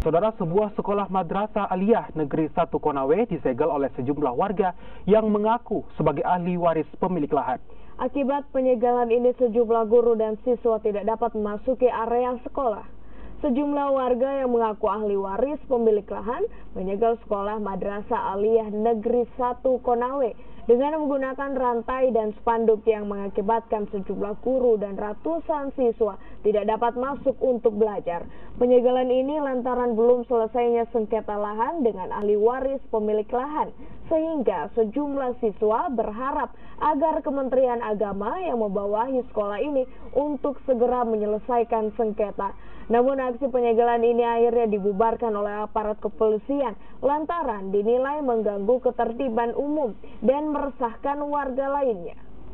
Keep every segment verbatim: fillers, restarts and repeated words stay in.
Saudara, sebuah sekolah madrasah aliyah negeri satu Konawe disegel oleh sejumlah warga yang mengaku sebagai ahli waris pemilik lahan. Akibat penyegelan ini, sejumlah guru dan siswa tidak dapat memasuki area sekolah. Sejumlah warga yang mengaku ahli waris pemilik lahan menyegel sekolah madrasah aliyah negeri satu Konawe dengan menggunakan rantai dan spanduk yang mengakibatkan sejumlah guru dan ratusan siswa tidak dapat masuk untuk belajar. Penyegelan ini lantaran belum selesainya sengketa lahan dengan ahli waris pemilik lahan, sehingga sejumlah siswa berharap agar Kementerian Agama yang membawahi sekolah ini untuk segera menyelesaikan sengketa. Namun aksi penyegelan ini akhirnya dibubarkan oleh aparat kepolisian lantaran dinilai mengganggu ketertiban umum dan meresahkan warga lainnya.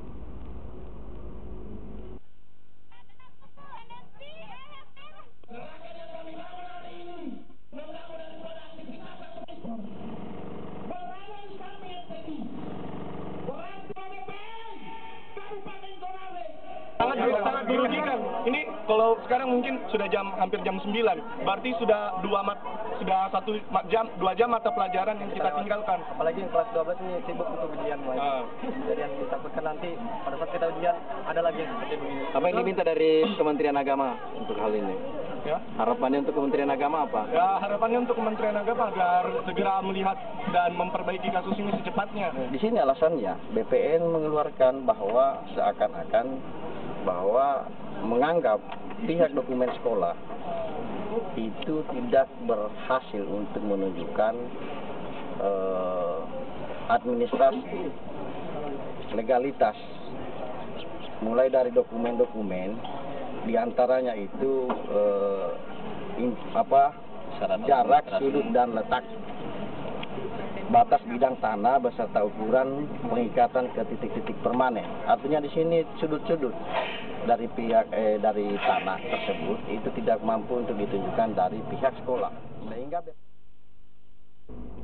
Sangat, sangat dirugikan. Ini kalau sekarang mungkin sudah jam hampir jam sembilan, berarti sudah dua mat, sudah satu jam, dua jam mata pelajaran yang kita tinggalkan. Apalagi yang kelas dua belas ini sibuk untuk ujian mulai. Uh. Jadi yang ditakutkan nanti pada saat kita ujian ada lagi yang seperti begini. Apa yang diminta dari Kementerian Agama untuk hal ini? Ya. Harapannya untuk Kementerian Agama apa? Ya, harapannya untuk Kementerian Agama agar segera melihat dan memperbaiki kasus ini secepatnya. Di sini alasannya B P N mengeluarkan bahwa seakan-akan bahwa menganggap pihak dokumen sekolah itu tidak berhasil untuk menunjukkan eh, administrasi legalitas, mulai dari dokumen-dokumen diantaranya itu eh, in, apa jarak, sudut dan letak, batas bidang tanah beserta ukuran pengikatan ke titik-titik permanen. Artinya di sini sudut-sudut dari pihak eh, dari tanah tersebut itu tidak mampu untuk ditunjukkan dari pihak sekolah, sehingga